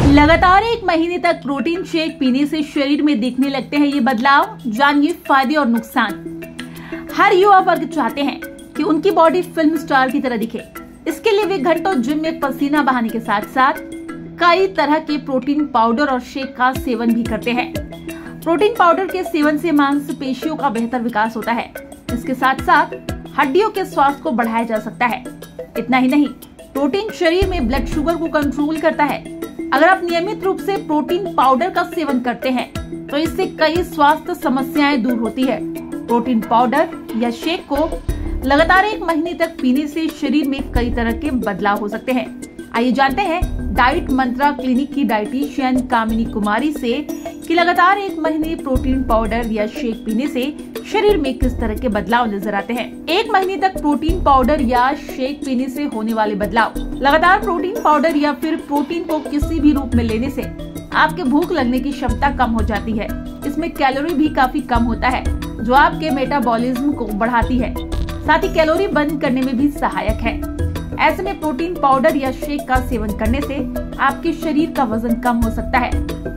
लगातार 1 महीने तक प्रोटीन शेक पीने से शरीर में दिखने लगते हैं ये बदलाव। जानिए फायदे और नुकसान। हर युवा वर्ग चाहते हैं कि उनकी बॉडी फिल्म स्टार की तरह दिखे। इसके लिए वे घंटों जिम में पसीना बहाने के साथ साथ कई तरह के प्रोटीन पाउडर और शेक का सेवन भी करते हैं। प्रोटीन पाउडर के सेवन से मांसपेशियों का बेहतर विकास होता है। इसके साथ साथ हड्डियों के स्वास्थ्य को बढ़ाया जा सकता है। इतना ही नहीं, प्रोटीन शरीर में ब्लड शुगर को कंट्रोल करता है। अगर आप नियमित रूप से प्रोटीन पाउडर का सेवन करते हैं तो इससे कई स्वास्थ्य समस्याएं दूर होती है। प्रोटीन पाउडर या शेक को लगातार 1 महीने तक पीने से शरीर में कई तरह के बदलाव हो सकते हैं। आइए जानते हैं डाइट मंत्रा क्लिनिक की डाइटिशियन कामिनी कुमारी से कि लगातार 1 महीने प्रोटीन पाउडर या शेक पीने से शरीर में किस तरह के बदलाव नजर आते हैं। 1 महीने तक प्रोटीन पाउडर या शेक पीने से होने वाले बदलाव। लगातार प्रोटीन पाउडर या फिर प्रोटीन को किसी भी रूप में लेने से आपके भूख लगने की क्षमता कम हो जाती है। इसमें कैलोरी भी काफी कम होता है जो आपके मेटाबॉलिज्म को बढ़ाती है, साथ ही कैलोरी बर्न करने में भी सहायक है। ऐसे में प्रोटीन पाउडर या शेक का सेवन करने से आपके शरीर का वजन कम हो सकता है।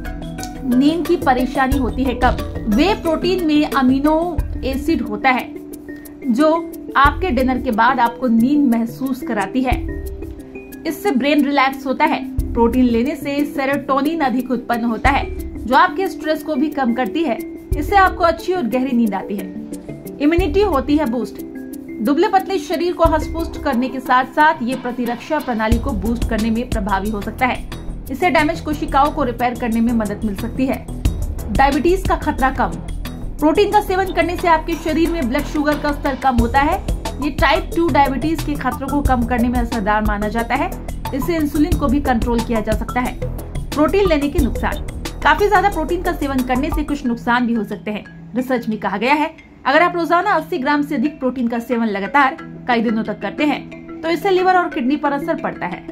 नींद की परेशानी होती है कब? वे प्रोटीन में अमीनो एसिड होता है जो आपके डिनर के बाद आपको नींद महसूस कराती है। इससे ब्रेन रिलैक्स होता है। प्रोटीन लेने से सेरोटोनिन अधिक उत्पन्न होता है जो आपके स्ट्रेस को भी कम करती है। इससे आपको अच्छी और गहरी नींद आती है। इम्यूनिटी होती है बूस्ट। दुबले पतले शरीर को हष्ट-पुष्ट करने के साथ साथ ये प्रतिरक्षा प्रणाली को बूस्ट करने में प्रभावी हो सकता है। इससे डैमेज कोशिकाओं को रिपेयर करने में मदद मिल सकती है। डायबिटीज का खतरा कम। प्रोटीन का सेवन करने से आपके शरीर में ब्लड शुगर का स्तर कम होता है। ये टाइप 2 डायबिटीज के खतरों को कम करने में असरदार माना जाता है। इससे इंसुलिन को भी कंट्रोल किया जा सकता है। प्रोटीन लेने के नुकसान। काफी ज्यादा प्रोटीन का सेवन करने से कुछ नुकसान भी हो सकते हैं। रिसर्च में कहा गया है अगर आप रोजाना 80 ग्राम से अधिक प्रोटीन का सेवन लगातार कई दिनों तक करते हैं तो इससे लिवर और किडनी पर असर पड़ता है।